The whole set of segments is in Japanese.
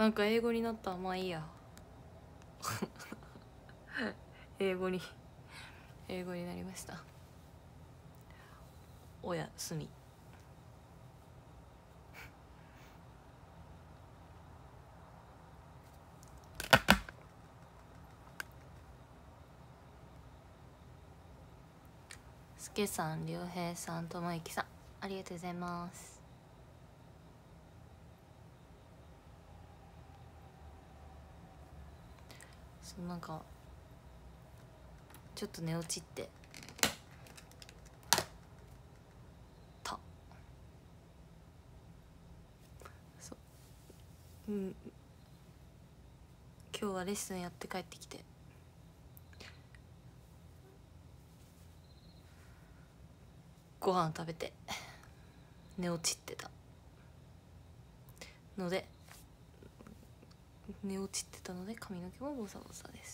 なんか英語になった。まあいいや英語になりました。おやすみ。すけさん、りょうへいさん、ともゆきさん、ありがとうございます。そう、なんかちょっと寝落ちってた。そう、今日はレッスンやって帰ってきて、ご飯食べて寝落ちってたので髪の毛もボサボサです。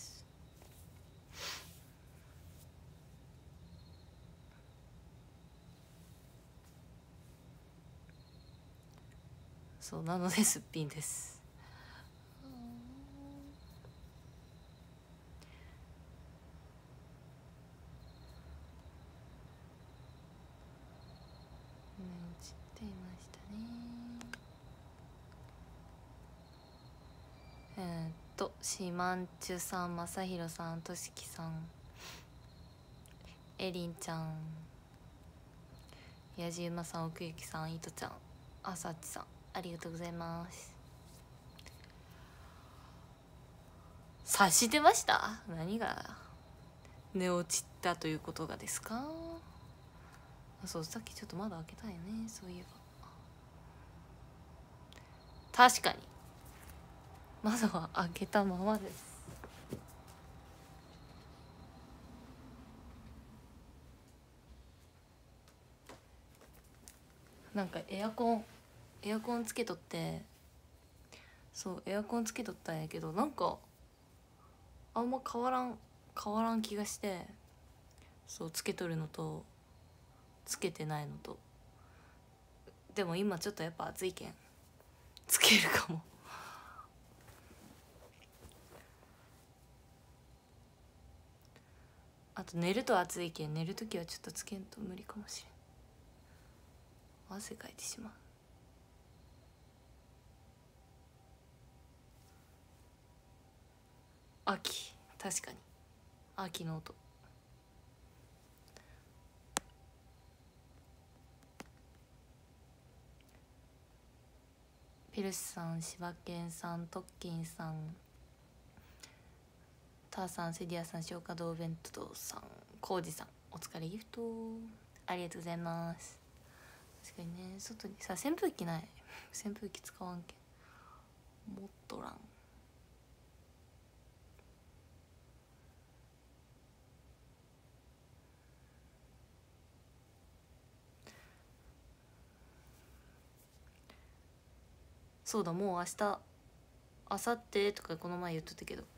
そうなのですっぴんです。寝落ちていましたね。シマンチュさん、まさひろさん、としきさん、えりんちゃん、やじうまさん、奥ゆきさん、いとちゃん、あさちさん、ありがとうございます。察してました？何が寝落ちたということがですか？そう、さっきちょっと窓開けたよね、そういえば。確かに窓は開けたままです。なんかエアコンつけとって、そうエアコンつけとったんやけど、なんかあんま変わらん気がして、そうつけとるのとつけてないのと。でも今ちょっとやっぱ暑いけんつけるかもあと寝ると暑いけん、寝るときはちょっとつけんと無理かもしれん。汗かいてしまう。秋、確かに秋の音。ピルシさん、柴犬さん、トッキンさん、ターさん、セディアさん、消化道弁当さん、コウジさん、お疲れギフトありがとうございます。確かにね、外にさ扇風機ない扇風機使わんけん持っとらん。そうだ、もう明日明後日とかこの前言っとったけど、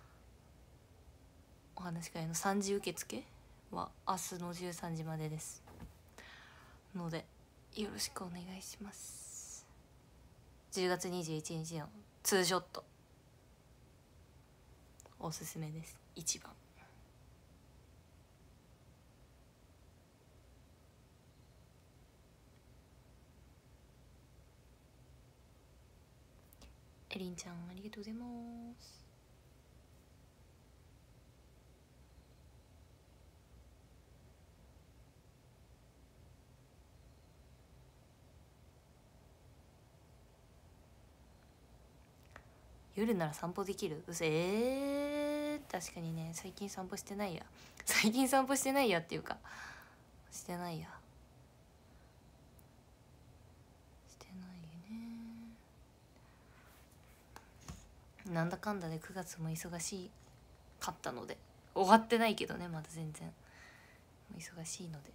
お話し会の3時受付は明日の13時までですので、よろしくお願いします。10月21日のツーショットおすすめです。一番エリンちゃん、ありがとうございます。夜なら散歩できる？確かにね、最近散歩してないやっていうか、してないやしてないね。なんだかんだで9月も忙しかったので、終わってないけどね、まだ全然忙しいので。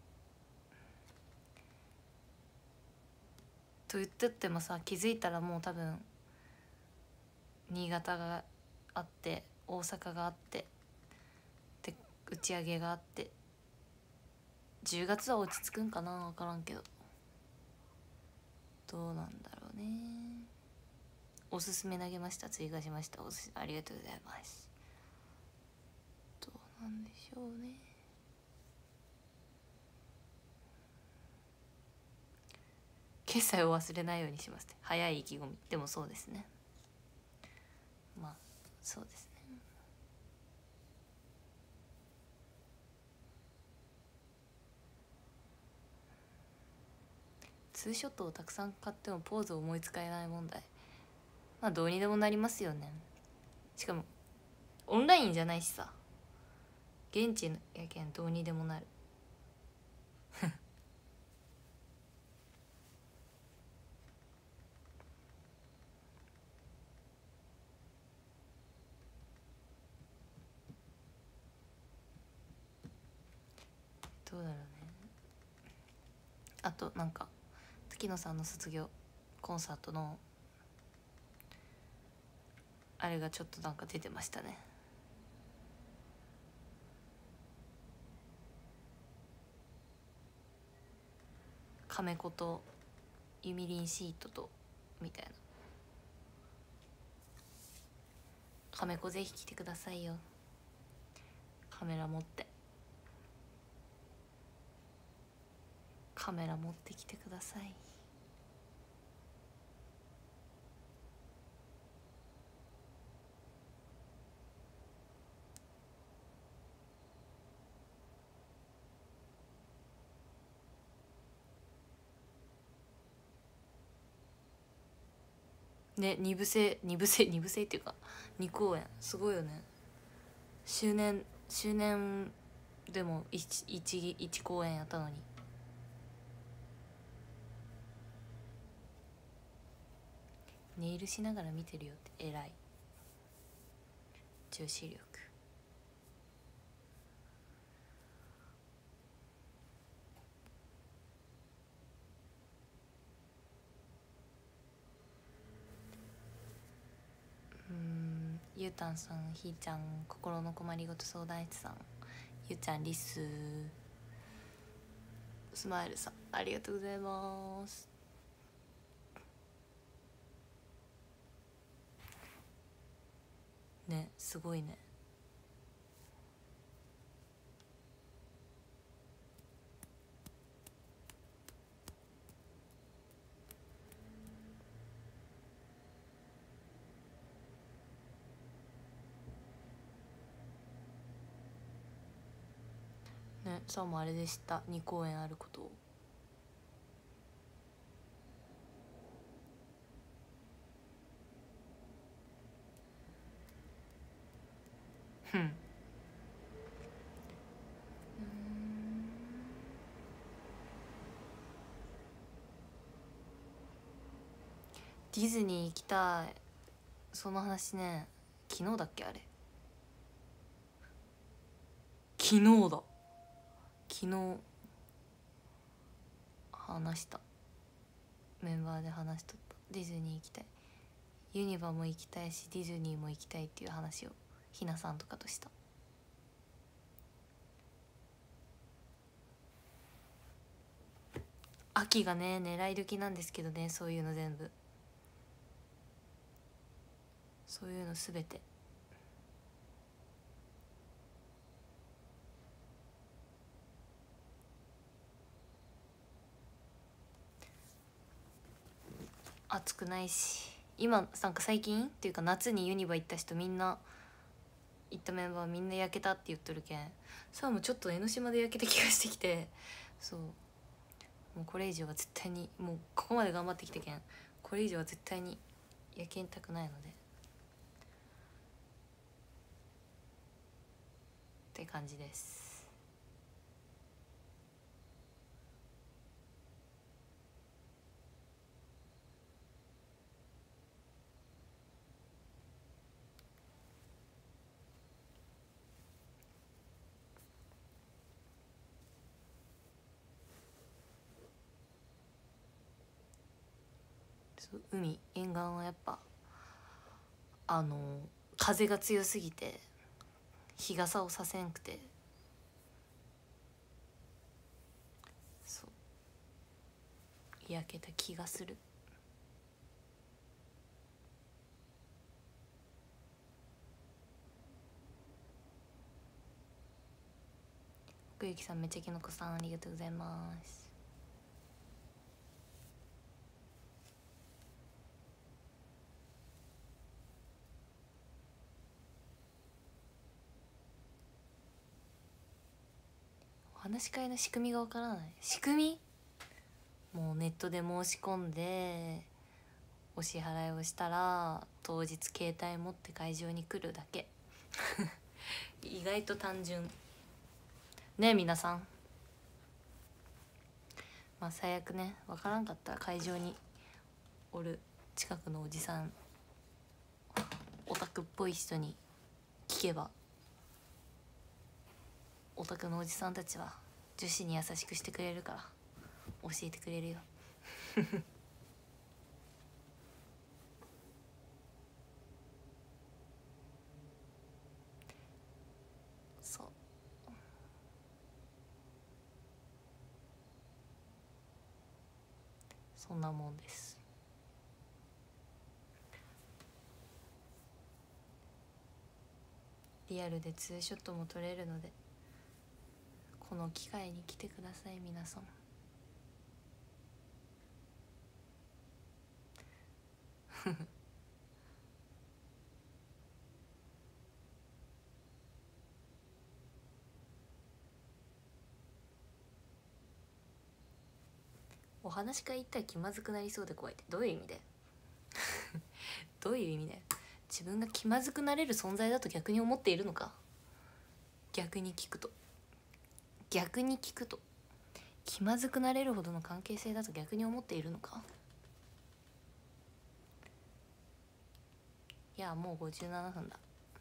と言ってってもさ、気づいたらもう多分新潟があって、大阪があって、で打ち上げがあって、10月は落ち着くんかな、分からんけど、どうなんだろうね。 おすすめ投げました。追加しました。ありがとうございます。どうなんでしょうね。決済を忘れないようにしますって早い意気込み。でもそうですね。まあそうですね。ツーショットをたくさん買ってもポーズを思いつかえない問題。まあどうにでもなりますよね。しかもオンラインじゃないしさ、現地やけんどうにでもなる。どうだろうね。あとなんか月野さんの卒業コンサートのあれがちょっとなんか出てましたね。カメコとユミリンシートとみたいな。カメコぜひ来てくださいよ。カメラ持ってきてください。ね、二部制っていうか2公演すごいよね。周年でも 1公演やったのに。ネイルしながら見てるよって偉い。重視力。ゆうたんさん、ひーちゃん、心の困りごと相談室さん、ゆうちゃん、リススマイルさん、ありがとうございます。ね、すごいね。ね、さんもあれでした、2公演あることを。ふん。ディズニー行きたい。その話ね、昨日だっけあれ。昨日だ。昨日話した。メンバーで話しとった。ディズニー行きたい、ユニバも行きたいしディズニーも行きたいっていう話をひなさんとかとした。秋がね狙い時なんですけどね、そういうの全部、そういうのすべて。暑くないし、今なんか最近っていうか夏にユニバ行った人みんな、行ったメンバーみんな焼けたって言っとるけん、さあもうちょっと江ノ島で焼けた気がしてきて、そう、もうこれ以上は絶対に、もうここまで頑張ってきたけんこれ以上は絶対に焼けんたくないのでって感じです。海沿岸はやっぱ風が強すぎて日傘をさせんくて、そう焼けた気がする。 奥行さん、めちゃきのこさん、ありがとうございます。お話し会の仕組みがわからない。仕組み、もうネットで申し込んでお支払いをしたら当日携帯持って会場に来るだけ意外と単純ね。皆さん、まあ最悪ね、分からんかったら会場におる近くのおじさん、オタクっぽい人に聞けば、オタクのおじさんたちは女子に優しくしてくれるから教えてくれるよそう、そんなもんです。リアルでツーショットも撮れるので、この機会に来てください皆さんお話し会行ったら気まずくなりそうで怖いって、どういう意味でどういう意味で、自分が気まずくなれる存在だと逆に思っているのか。逆に聞くと気まずくなれるほどの関係性だと逆に思っているのか。いや、もう57分だ。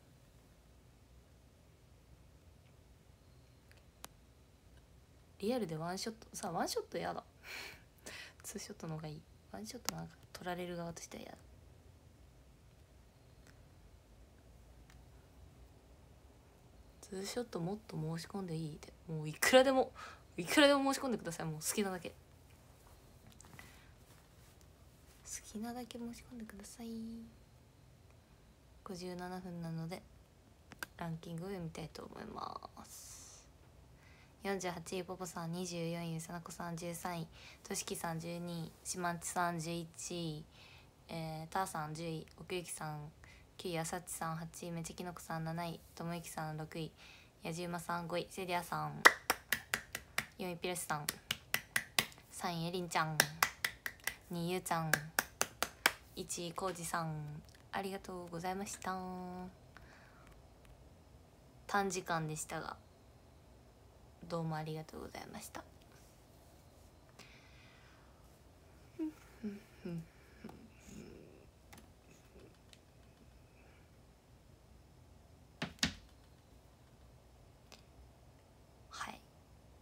リアルでワンショットさ、ワンショットやだツーショットの方がいい。ワンショットなんか撮られる側としてはやだ。ツーショットもっと申し込んでいいって、もういくらでも申し込んでください。もう好きなだけ申し込んでください。57分なのでランキングを読みたいと思います。48位ポポさん、24位ゆさなこさん、13位としきさん、12位しまんちさん、11位たーさん、10位奥行さん、9位あさっちさん、8位めちきのこさん、7位ともゆきさん、6位やじうまさん、5位せりあさん、4位ピラスさん、3位えりんちゃん、2位ゆうちゃん、1位こうじさん、ありがとうございました。短時間でしたがどうもありがとうございました。はい、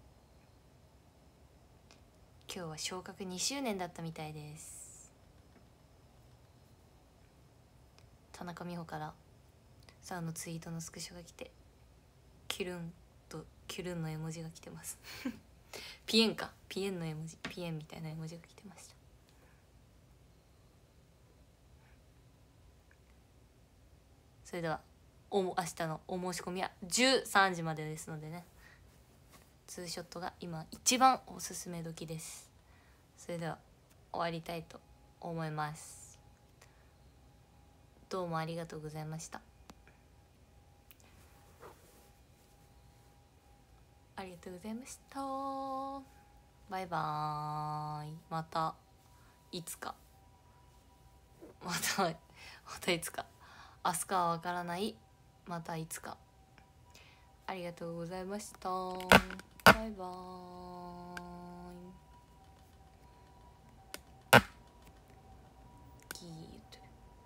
今日は昇格2周年だったみたいです。田中美穂からさあのツイートのスクショが来て、キュルンとキュルンの絵文字が来てますピエンか、ピエンの絵文字、ピエンみたいな絵文字が来てました。それでは明日のお申し込みは13時までですのでね、ツーショットが今一番おすすめ時です。それでは終わりたいと思います。どうもありがとうございました。ありがとうございました。バイバーイ。またいつかまたいつか、明日かはわからない、またいつか。ありがとうございました。バイバーイ。ギーッと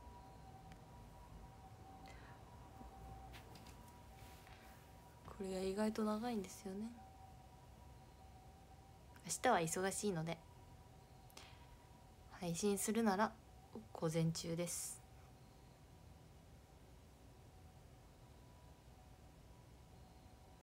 これが意外と長いんですよね。明日は忙しいので配信するなら午前中です。